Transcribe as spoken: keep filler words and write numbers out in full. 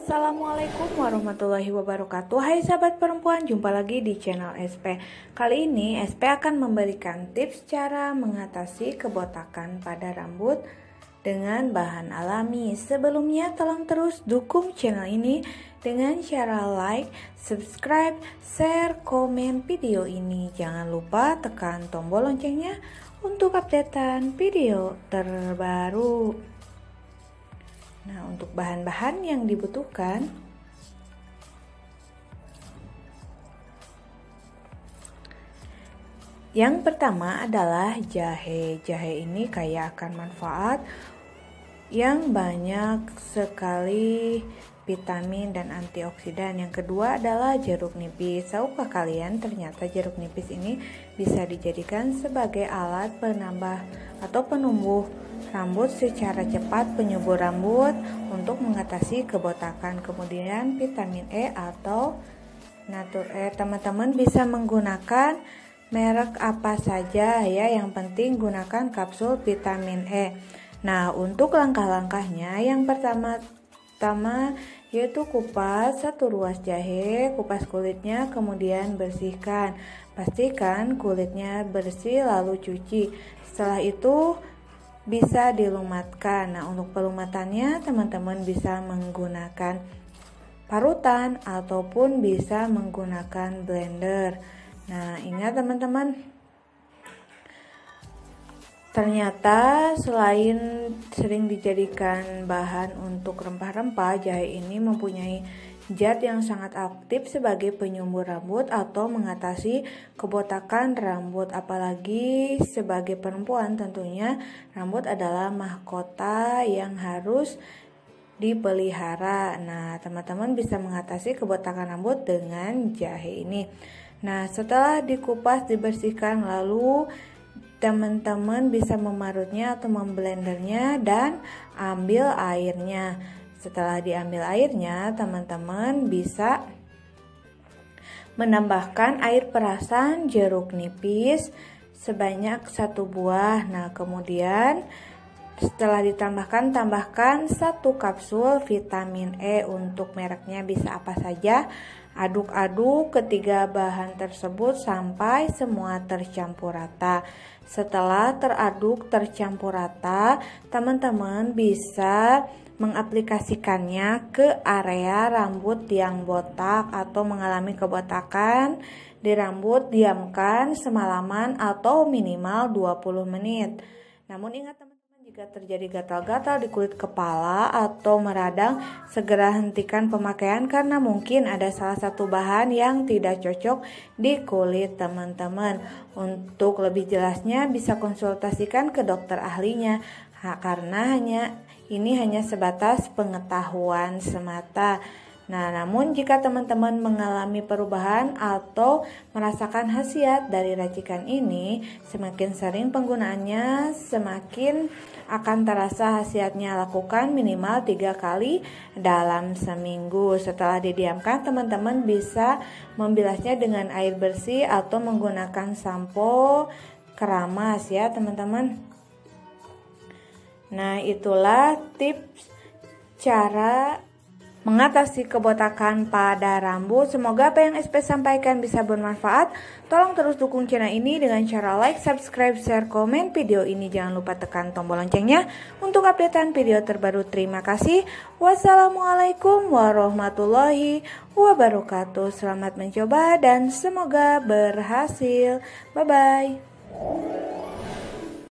Assalamualaikum warahmatullahi wabarakatuh. Hai sahabat perempuan, jumpa lagi di channel S P. Kali ini S P akan memberikan tips cara mengatasi kebotakan pada rambut dengan bahan alami. Sebelumnya tolong terus dukung channel ini dengan cara like, subscribe, share, komen video ini. Jangan lupa tekan tombol loncengnya untuk updatean video terbaru. Nah, untuk bahan-bahan yang dibutuhkan, yang pertama adalah jahe. Jahe ini kaya akan manfaat yang banyak sekali vitamin dan antioksidan. Yang kedua adalah jeruk nipis. Tahukah kalian ternyata jeruk nipis ini bisa dijadikan sebagai alat penambah atau penumbuh rambut secara cepat, penyubur rambut untuk mengatasi kebotakan. Kemudian vitamin E atau Natur E, teman-teman bisa menggunakan merek apa saja ya, yang penting gunakan kapsul vitamin E. Nah, untuk langkah-langkahnya, yang pertama Pertama yaitu kupas satu ruas jahe, kupas kulitnya, kemudian bersihkan. Pastikan kulitnya bersih lalu cuci. Setelah itu bisa dilumatkan. Nah, untuk pelumatannya teman-teman bisa menggunakan parutan ataupun bisa menggunakan blender. Nah, ingat teman-teman, ternyata selain sering dijadikan bahan untuk rempah-rempah, jahe ini mempunyai zat yang sangat aktif sebagai penyumbur rambut atau mengatasi kebotakan rambut. Apalagi sebagai perempuan, tentunya rambut adalah mahkota yang harus dipelihara. Nah, teman-teman bisa mengatasi kebotakan rambut dengan jahe ini. Nah, setelah dikupas, dibersihkan, lalu teman-teman bisa memarutnya atau memblendernya dan ambil airnya. Setelah diambil airnya, teman-teman bisa menambahkan air perasan jeruk nipis sebanyak satu buah. Nah, kemudian setelah ditambahkan, tambahkan satu kapsul vitamin E. Untuk mereknya bisa apa saja. Aduk-aduk ketiga bahan tersebut sampai semua tercampur rata. Setelah teraduk tercampur rata, teman-teman bisa mengaplikasikannya ke area rambut yang botak atau mengalami kebotakan di rambut. Diamkan semalaman atau minimal dua puluh menit. Namun ingat teman-teman, jika terjadi gatal-gatal di kulit kepala atau meradang, segera hentikan pemakaian karena mungkin ada salah satu bahan yang tidak cocok di kulit teman-teman. Untuk lebih jelasnya bisa konsultasikan ke dokter ahlinya, ha, karena hanya ini hanya sebatas pengetahuan semata. Nah, namun jika teman-teman mengalami perubahan atau merasakan khasiat dari racikan ini, semakin sering penggunaannya, semakin akan terasa khasiatnya. Lakukan minimal tiga kali dalam seminggu. Setelah didiamkan, teman-teman bisa membilasnya dengan air bersih atau menggunakan sampo keramas ya teman-teman. Nah, itulah tips cara mengatasi kebotakan pada rambut. Semoga apa yang S P sampaikan bisa bermanfaat. Tolong terus dukung channel ini dengan cara like, subscribe, share, komen video ini. Jangan lupa tekan tombol loncengnya untuk updatean video terbaru. Terima kasih. Wassalamualaikum warahmatullahi wabarakatuh. Selamat mencoba dan semoga berhasil. Bye-bye.